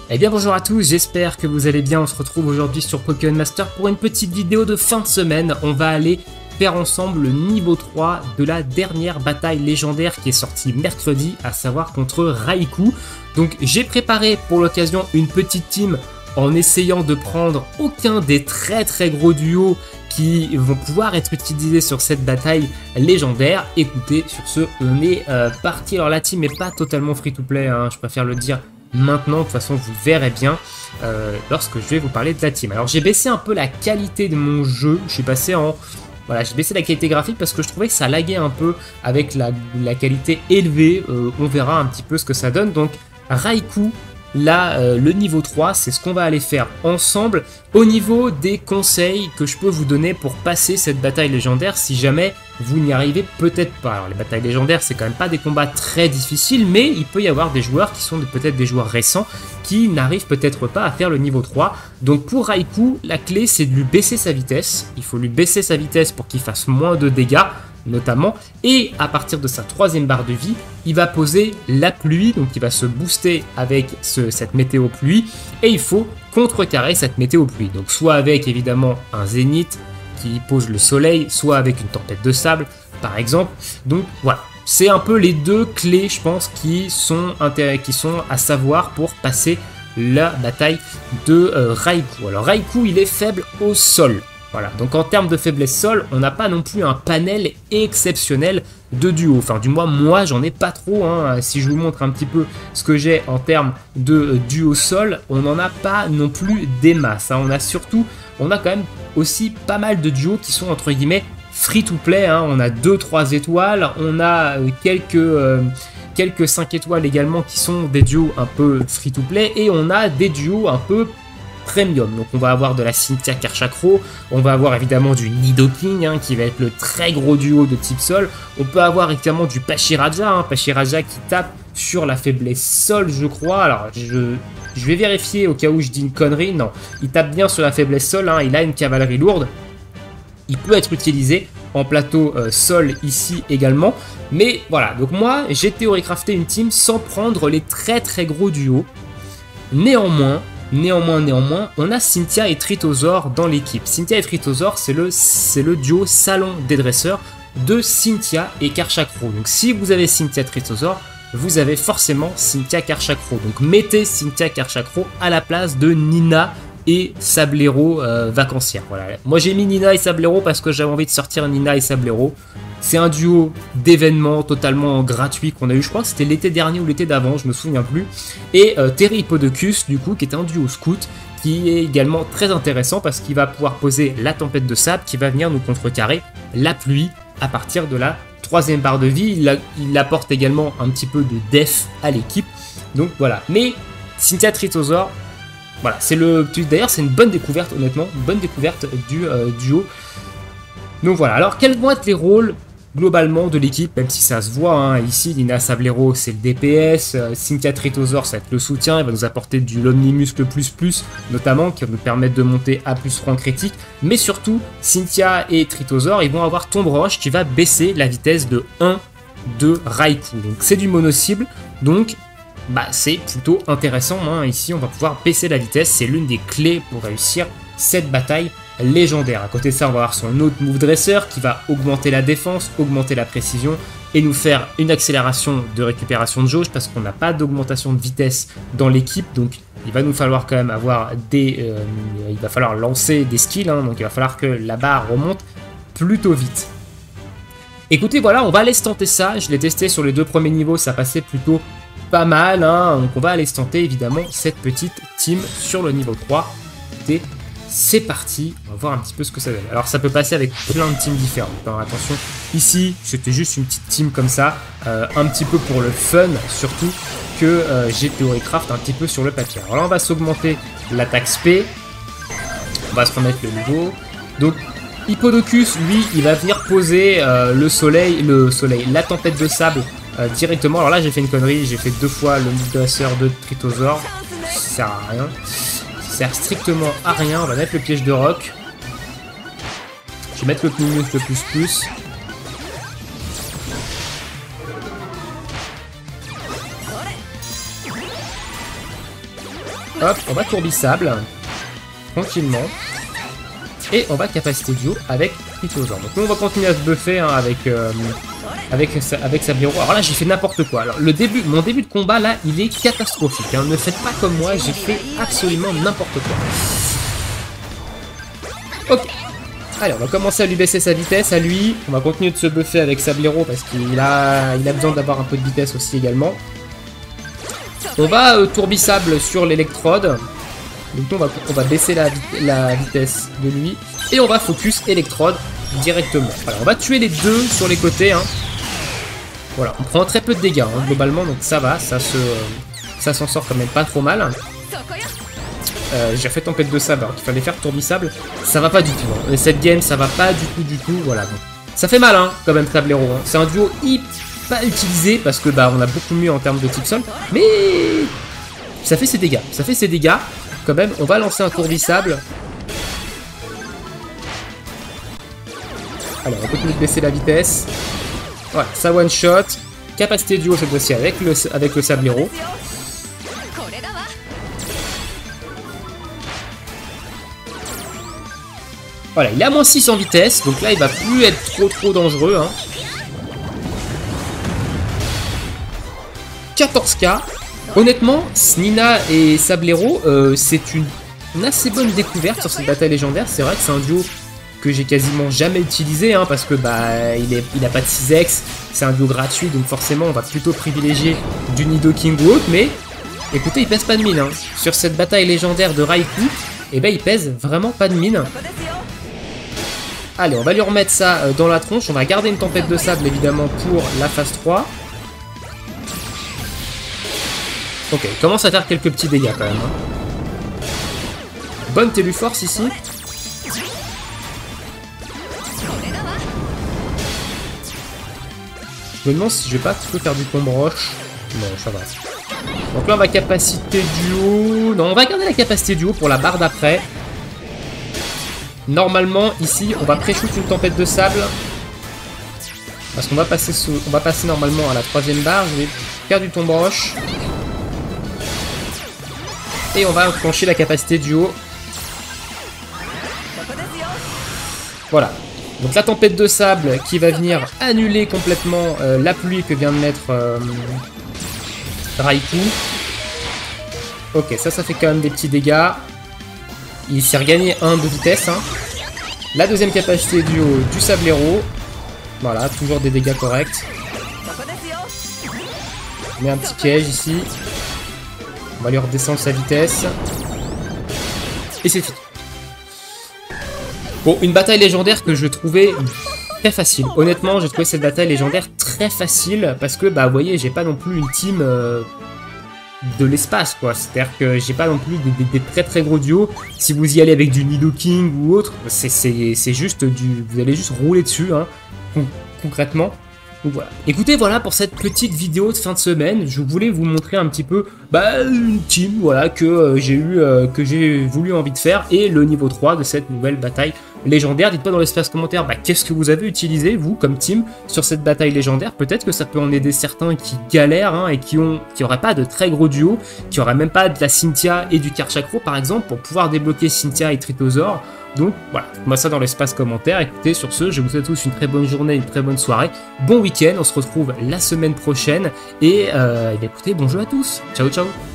Eh bien bonjour à tous, j'espère que vous allez bien. On se retrouve aujourd'hui sur Pokémon Master pour une petite vidéo de fin de semaine. On va aller faire ensemble le niveau 3 de la dernière bataille légendaire qui est sortie mercredi, à savoir contre Raikou. Donc j'ai préparé pour l'occasion une petite team en essayant de prendre aucun des très gros duos qui vont pouvoir être utilisés sur cette bataille légendaire. Écoutez, sur ce, on est parti. Alors la team n'est pas totalement free to play, hein, je préfère le dire maintenant, de toute façon vous verrez bien lorsque je vais vous parler de la team. Alors j'ai baissé un peu la qualité de mon jeu, je suis passé en... Voilà, j'ai baissé la qualité graphique parce que je trouvais que ça laguait un peu avec la qualité élevée. On verra un petit peu ce que ça donne. Donc Raikou, là, le niveau 3, c'est ce qu'on va aller faire ensemble. Au niveau des conseils que je peux vous donner pour passer cette bataille légendaire, si jamais vous n'y arrivez peut-être pas. Alors les batailles légendaires, c'est quand même pas des combats très difficiles, mais il peut y avoir des joueurs qui sont peut-être des joueurs récents qui n'arrivent peut-être pas à faire le niveau 3. Donc pour Raikou, la clé c'est de lui baisser sa vitesse. Il faut lui baisser sa vitesse pour qu'il fasse moins de dégâts, notamment, et à partir de sa troisième barre de vie, il va poser la pluie, donc il va se booster avec cette météo pluie, et il faut contrecarrer cette météo pluie, donc soit avec évidemment un zénith qui pose le soleil, soit avec une tempête de sable par exemple. Donc voilà, c'est un peu les deux clés je pense qui sont à savoir pour passer la bataille de Raikou. Alors Raikou il est faible au sol. Voilà, donc en termes de faiblesse sol, on n'a pas non plus un panel exceptionnel de duo. Enfin, du moins, moi, j'en ai pas trop. Hein. Si je vous montre un petit peu ce que j'ai en termes de duo sol, on n'en a pas non plus des masses. Hein. On a quand même aussi pas mal de duos qui sont entre guillemets free to play. Hein. On a 2-3 étoiles, on a quelques 5 étoiles également qui sont des duos un peu free to play, et on a des duos un peu premium. Donc on va avoir de la Cynthia Karchakro, on va avoir évidemment du Nidoking hein, qui va être le très gros duo de type sol. On peut avoir également du Pachiraja, hein, Pachiraja qui tape sur la faiblesse sol je crois. Alors je vais vérifier au cas où je dis une connerie. Non, il tape bien sur la faiblesse sol, hein, il a une cavalerie lourde. Il peut être utilisé en plateau sol ici également. Mais voilà, donc moi j'ai théorie-crafté une team sans prendre les très gros duos. Néanmoins, on a Cynthia et Tritosaur dans l'équipe. Cynthia et Tritosaur, c'est le duo salon des dresseurs de Cynthia et Karchakro. Donc si vous avez Cynthia Tritosaur, vous avez forcément Cynthia Karchakro. Donc mettez Cynthia Karchakro à la place de Nina et Sablero vacancière. Voilà. Moi j'ai mis Nina et Sablero parce que j'avais envie de sortir Nina et Sablero. C'est un duo d'événements totalement gratuit qu'on a eu, je crois que c'était l'été dernier ou l'été d'avant, je me souviens plus. Et Terry Hippodocus, du coup, qui est un duo scout, qui est également très intéressant parce qu'il va pouvoir poser la tempête de sable qui va venir nous contrecarrer la pluie à partir de la troisième barre de vie. Il apporte également un petit peu de def à l'équipe. Donc voilà. Mais Cynthia Tritosaur, voilà, d'ailleurs c'est une bonne découverte, honnêtement, une bonne découverte du duo. Donc voilà, alors quels vont être les rôles globalement de l'équipe, même si ça se voit, hein. Ici Nina Sablero c'est le DPS, Cynthia Tritosaur ça va être le soutien, il va nous apporter du l'Omnimuscle plus notamment, qui va nous permettre de monter à plus franc critique, mais surtout Cynthia et Tritosaur ils vont avoir Tombe Roche qui va baisser la vitesse de 1 de Raikou, donc c'est du mono-cible, donc c'est plutôt intéressant, hein. Ici on va pouvoir baisser la vitesse, c'est l'une des clés pour réussir cette bataille légendaire. À côté de ça, on va avoir son autre move dresseur qui va augmenter la défense, augmenter la précision et nous faire une accélération de récupération de jauge parce qu'on n'a pas d'augmentation de vitesse dans l'équipe, donc il va nous falloir quand même avoir il va falloir lancer des skills, hein, donc il va falloir que la barre remonte plutôt vite. Écoutez, voilà, on va aller se tenter ça. Je l'ai testé sur les 2 premiers niveaux, ça passait plutôt pas mal, hein, donc on va aller se tenter évidemment cette petite team sur le niveau 3. Écoutez, c'est parti, on va voir un petit peu ce que ça donne. Alors ça peut passer avec plein de teams différentes, hein. Attention, ici c'était juste une petite team comme ça, un petit peu pour le fun, surtout que j'ai théorie-craft un petit peu sur le papier. Alors là on va s'augmenter l'attaque spé, on va se remettre le niveau. Donc Hippodocus, lui, il va venir poser la tempête de sable directement. Alors là j'ai fait une connerie, j'ai fait 2 fois le move dresseur de Tritosaur, ça sert à rien. Sert strictement à rien. On va mettre le piège de roc. Je vais mettre le Omnimuscle plus. Hop, on va Tourbillsable. Tranquillement. Et on va capacité duo avec Tritosor. Donc nous on va continuer à se buffer hein, avec Sablero. Alors là j'ai fait n'importe quoi. Alors mon début de combat là il est catastrophique. Hein. Ne faites pas comme moi, j'ai fait absolument n'importe quoi. Ok. Allez, on va commencer à lui baisser sa vitesse à lui. On va continuer de se buffer avec Sablero parce qu'il a besoin d'avoir un peu de vitesse aussi également. On va Tourbillsable sur l'électrode. Donc on va baisser la vitesse de lui. Et on va focus électrode directement. Voilà, on va tuer les deux sur les côtés. Hein. Voilà, on prend très peu de dégâts hein, globalement, donc ça va, ça s'en sort quand même pas trop mal. J'ai fait tempête de sable alors qu'il fallait faire Tourbillsable. Ça va pas du tout. Hein. Cette game, ça va pas du tout. Voilà. Donc, ça fait mal hein, quand même Sablero. Hein. C'est un duo pas utilisé parce que bah on a beaucoup mieux en termes de type sol. Mais ça fait ses dégâts. Ça fait ses dégâts. Quand même, on va lancer un Tourbillsable. Alors, on va continuer de baisser la vitesse. Voilà, ça one shot. Capacité duo cette fois-ci avec le Sablero. Voilà, il est à moins 6 en vitesse, donc là il va plus être trop dangereux. Hein. 14K. Honnêtement, Nina et Sablero, c'est une assez bonne découverte sur cette bataille légendaire. C'est vrai que c'est un duo que j'ai quasiment jamais utilisé, hein, parce que bah il a pas de 6x, c'est un duo gratuit, donc forcément on va plutôt privilégier du Nidoking ou autre, mais écoutez, il pèse pas de mine. Hein. Sur cette bataille légendaire de Raikou, eh ben il pèse vraiment pas de mine. Allez, on va lui remettre ça dans la tronche, on va garder une tempête de sable évidemment pour la phase 3. Ok, il commence à faire quelques petits dégâts quand même. Hein. Bonne Téluforce ici. Je me demande si je vais pas plutôt faire du tombe roche. Non, ça va. Donc là on va capacité duo. Non, on va garder la capacité duo pour la barre d'après. Normalement ici on va pré-shoot une tempête de sable. Parce qu'on va passer normalement à la 3ème barre. Je vais faire du tombe roche. Et on va enclencher la capacité duo. Voilà. Donc la tempête de sable qui va venir annuler complètement la pluie que vient de mettre Raikou. Ok, ça fait quand même des petits dégâts. Il s'est regagné 1 de vitesse. Hein. La deuxième capacité duo du Sablero. Voilà, toujours des dégâts corrects. On met un petit piège ici. On va lui redescendre sa vitesse. Et c'est fini. Bon, une bataille légendaire que je trouvais très facile. Honnêtement, j'ai trouvé cette bataille légendaire très facile. Parce que, bah, vous voyez, j'ai pas non plus une team de l'espace, quoi. C'est-à-dire que j'ai pas non plus des très gros duos. Si vous y allez avec du Nidoking ou autre, c'est juste vous allez juste rouler dessus, hein, concrètement. Donc voilà. Écoutez, voilà pour cette petite vidéo de fin de semaine. Je voulais vous montrer un petit peu une team, voilà, que j'ai voulu envie de faire, et le niveau 3 de cette nouvelle bataille légendaire. Dites-moi dans l'espace commentaire qu'est-ce que vous avez utilisé vous comme team sur cette bataille légendaire. Peut-être que ça peut en aider certains qui galèrent, hein, et qui auraient pas de très gros duos, qui auraient même pas de la Cynthia et du Karchakro par exemple pour pouvoir débloquer Cynthia et Tritosor. Donc voilà, dites-moi ça dans l'espace commentaire. Écoutez, sur ce, je vous souhaite tous une très bonne journée, une très bonne soirée, bon week-end, on se retrouve la semaine prochaine, et écoutez, bon jeu à tous, ciao ciao.